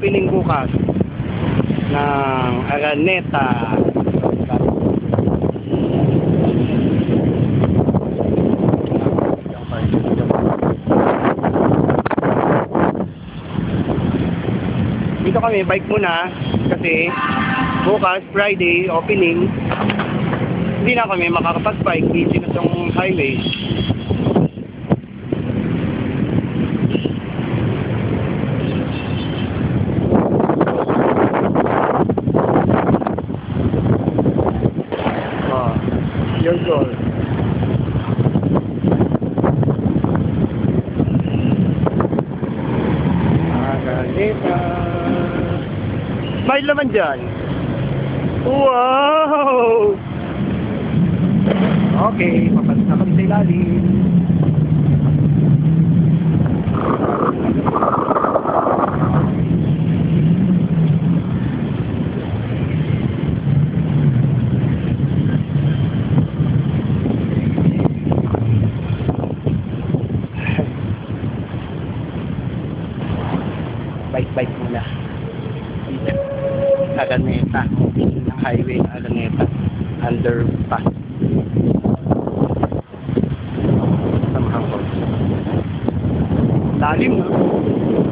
opening bukas ng Araneta. Dito kami, bike muna kasi bukas, Friday, opening. Hindi na kami makakapag-bike, busy na itong highway. Your goal. Araneta. Smile naman dyan. Wow! Okay, papalit na kami sa ilalim. Bike muna. Araneta. Opening ng highway ng Araneta. Underpass. Lalim na.